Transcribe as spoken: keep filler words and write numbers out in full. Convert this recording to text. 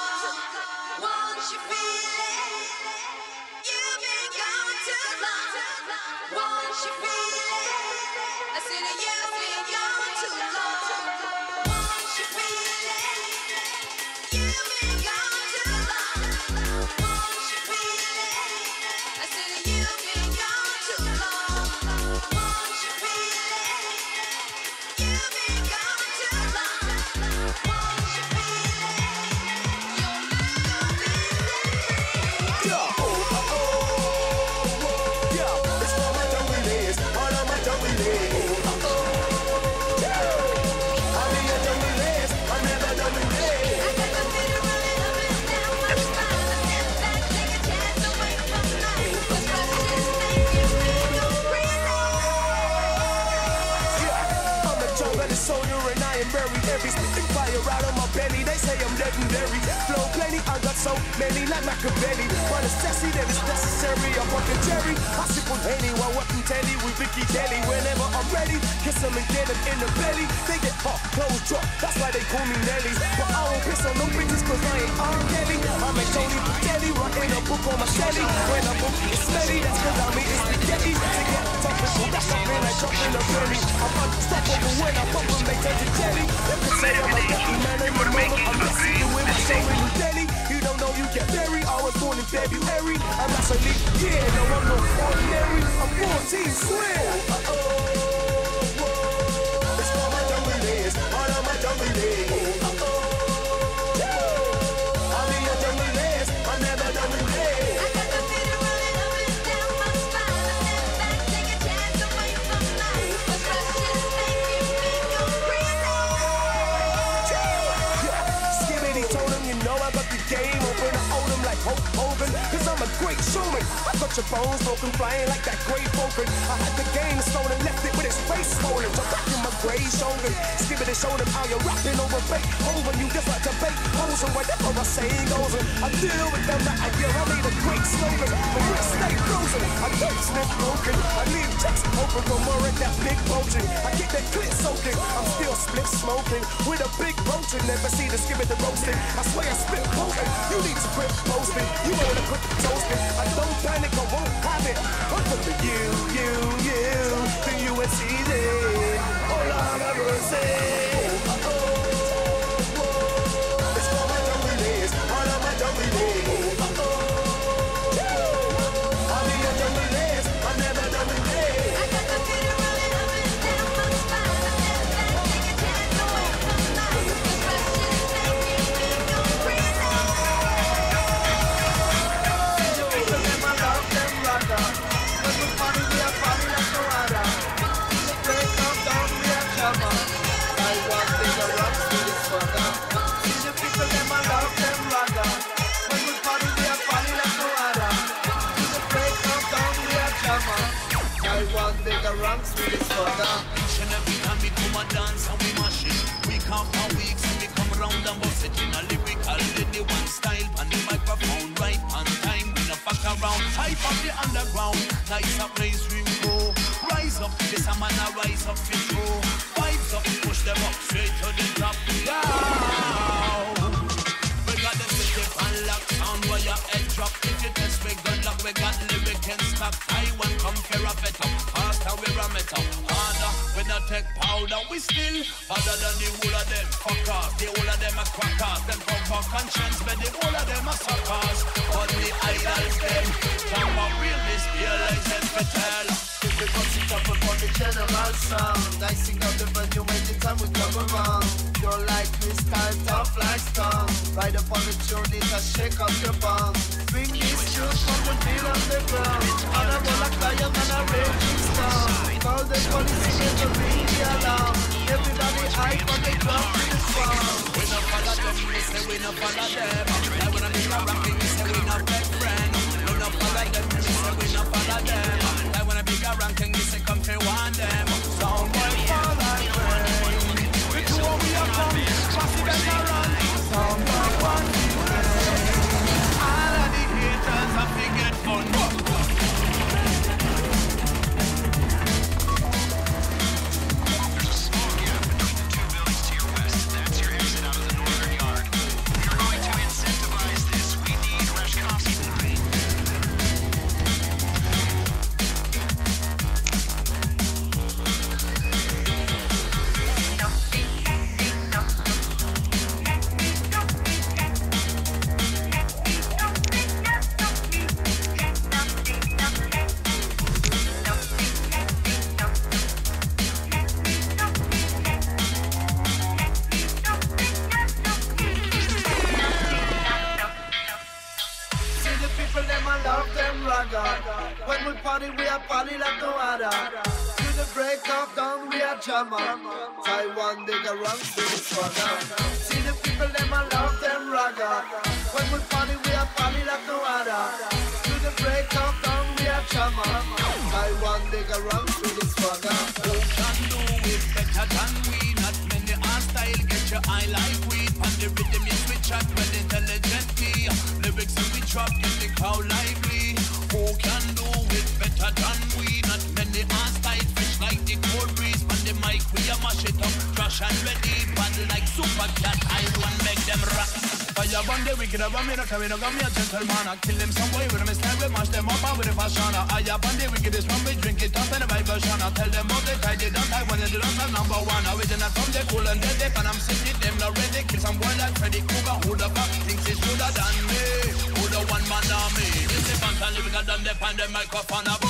Won't you feel it? You've been gone too long. Won't you feel it? I said that you've been gone too long. Won't you feel it? You've been gone too long. Won't you feel it? I said that you've been gone too long. Won't you feel it? You've been gone too long. Won't you feel it? Your love is everything. Yeah, oh, oh, oh, oh, yeah. It's for my jungle days, all of my jungle days. Oh, oh, yeah. I mean your jungle days, I never jungle days. I got the feeling rolling up and down my spine. I step back, take a chance away from life. Cause rush is making me go crazy. Yeah, I'm the jungle soldier and I am very heavy. Spitting fire out of my belly, they say I'm legendary. Flow plenty, I got so many like Machiavelli. While it's sassy, then it's necessary. I'm fucking Jerry. I sip on Henny while watching telly with Vicky Kelly. Whenever I'm ready, kiss them and get them in the belly. They get hot, clothes drop, that's why they call me Nelly. But I won't piss on no bitches cause I ain't R. Kelly. I make Tony Patelli, writing a book on my celly. When I book it's smelly, that's cause I'm eating spaghetti. To get tough and that's something like dropping a penny. I'm unstoppable when I pop them, they turn to jelly. They can say I'm a lucky man and my mama, I'm messing you with my soul in New Delhi. You don't know you get buried, I was born in February. I'm actually, yeah, no I'm no ordinary. I'm fourteen, swear. Uh-oh, whoa. It's for my jungle days, all of my jungle days. Uh-oh, yeah. I'll be your jungle days, I never jungle days. I got the feeling rolling up and down my spine. I step back, take a chance away from life. Cause rush is making me go crazy. Skibbity told him, you know I got the game open. I owe them like Hulk Hogan, cause I'm a great showman. I got your bones broken, flying like that great Vulcan. I had the game stolen, left it with his face swollen. So back in my grave shoulder, Skibbity showed him how you're rapping over fake. Over you just like to bake holes and whatever I say goes. And I deal with them like I hear I made a great slogan. But we stay frozen, I don't slip broken. I leave checks open for more in that big bulging. I get that clit soaking, I'm still split smoking. With a big roaching, never see the Skibbity roasting. I swear I spit potent, you need to quit posting. You wanna quit toasting, I don't panic, I won't have it. I'm for the you, you, you, the U N C Z. Oh Lord have mercy. Oh, whoa. It's for my jungle days, all of my jungle days. Oh, yeah. I'll be your jungle days, I never jungle days. I got the feeling rolling up and down my spine. I step back, take a chance away from life. Cause rush is making me go crazy. People them a love them rather. But we party, we a party like no other. The place come down, we a jammer. I want bigger rocks to this fucker. See the people them a love them rather. When we party, we a party like no other. The place come down, we a jammer. I want bigger rocks to this fucker. Each and every time we come a dance and we mash it. Week after week, so we come round and bust it in a lyrical, lady one style, and the microphone right on time. We no fuck around, hype up the underground. Nice up place we go. Rise up, this a man a rise up for show. Vibes up, push them up straight to the top. Down. We got the city and lock sound where your head drop. If you test we good luck, we got lyric and stock. Taiwan come for a better, faster we're a metal. Harder, we not take powder, we still harder than the whole of them fuckers. The whole of them are crackers. Them come for conscience, but the whole of them are suckers. But the idols them, come up realness, realize them for tell. Because it's up upon the general sound. I sing out the venue when the time we come around. You're like this time, tough like stone. Ride up on the tune, it a shake up your bum. Bring this tune from the beat on the ground. And I roll like lion and a raging storm. Call the police and get the really alarm. Everybody hype on the ground to the sound. We no follow them, we say we no follow them. Like when I make a rocking, we say we no best friend. We no follow them, we say we no follow them. Like when I make a ranking, we say come to one them. Sound boy fall like rain. We do what we are come, passive and a run. Sound boy one rain. All of the haters have to get fun. There's a small gap between the two buildings to your west. That's your exit out of the northern yard. You're going to insist. them ragga. When we party, we are party like no other. To the break of dawn, we are jammer. Taiwan, they got run to the swagger. See the people, them I love them ragga. When we party, we are party like no other. To the break of dawn, we are jammer. Taiwan, they got run to the swagger. Who can do it better than we? Not many are style, get your eye like weed. On the rhythm, yes, we chat well intelligently. Lyrics and we drop, get the crowd lively. Who can do it better than we? Not many are style, fresh like the cold breeze. On the mic, we a mash it up, trash and ready. Battle like super cat, I run, make them rock. Fire on the wicked, I'm in a cabin, I'm a gentleman. I kill them some way with a mistake, we mash them up with a fashion. I up on the wicked, this one we drink it up in a version. I tell them all the time, they don't I want to do not number one. I original from the cool and dead, and I'm sitting them not ready. Kill some boy like Freddy Krueger, who the fuck thinks he's shoulda than me? Who the one man army? This is fun, and we got done the pan, the microphone.